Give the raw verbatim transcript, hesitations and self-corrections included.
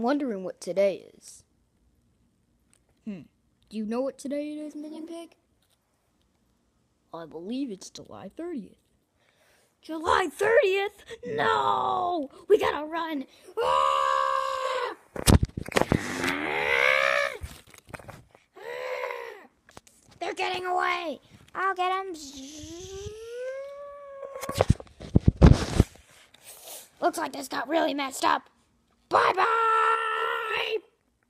wondering what today is. Hmm. Do you know what today it is, Minion Pig? I believe it's July thirtieth. July thirtieth? No! We gotta run! Ah! They're getting away! I'll get them. Looks like this got really messed up. Bye-bye!